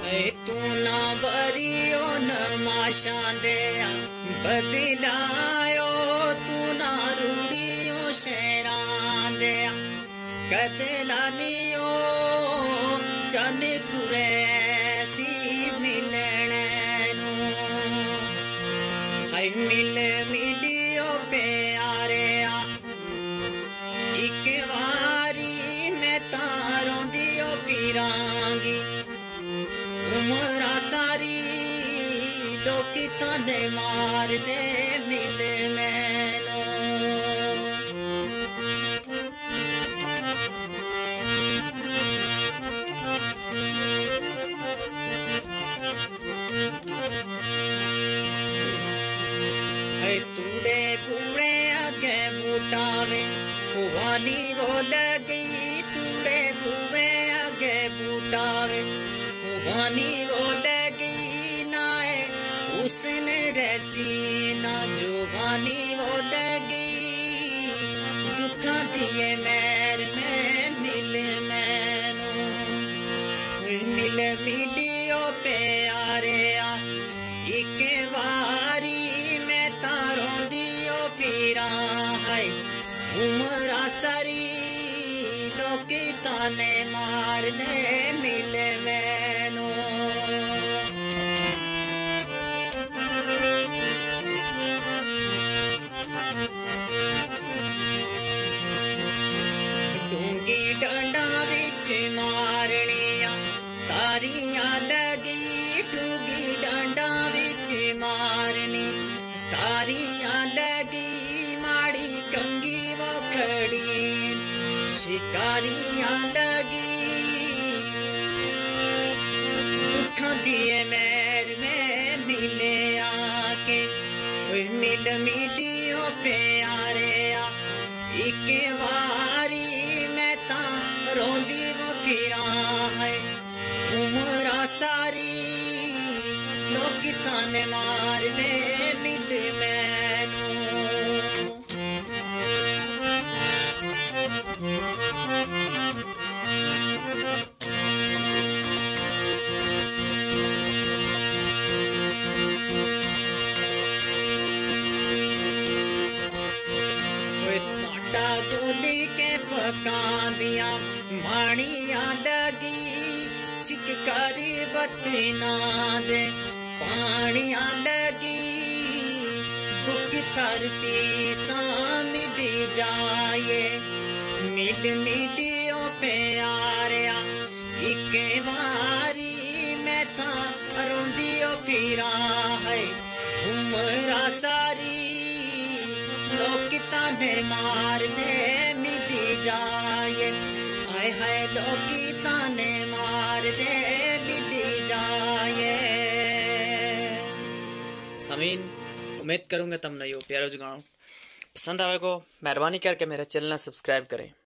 तू ना बरियो नमाशा दे बदलायो तू ना रूड़ियो शेरा दे कतलानियो चन कुरैसी मिलने नू हाय मिल मिलियो प्यारे एक वारी मैं तारों दियो फिरांगी उमरा सारी लोग ताने मार दे मिल मैनो तूड़े पूरे आगे बूटावे खुवानी वो लगी तूड़े पूरे आगे बूटावे खुवानी वो लगी नाए उसने रसी ना जुबानी वो लगी दुखा दिए मैर में मिल मैनू मिल मिलियो प्यारे एक वारी मैं तारों दियो फिरा है उमरा सारी लोग ताने मार दे मिल मैनू डूंगी डंडा बिच मारनिया तारियां लगी डूंगी डंडा बिच मारनी तारियां लगी माड़ी कंगी वो खड़ी शिकारियां लगी दुखा दिए मैर में मिले आके मिल मिलियो प्यारे एक वारी मैं ता रोंदी वो फिरा है उमरा सारी लोग ताने मार दे मिल मैनू दूली के फका दिया माड़िया लगी छिकारी बतना दे पानिया लगी बुक तर पीसा मिल जाए मिल मिलियो प्यारिया एक वारी मैं था रोंदियो फिरा है उमरा सारी लोग ताने मार दे मिल जाए आए हाय लोग ताने मार दे मिल जाए। समीन उम्मीद करूंगा तुमने यो प्यारा जो गाना पसंद आवे को मेहरबानी करके मेरा चैनल सब्सक्राइब करें।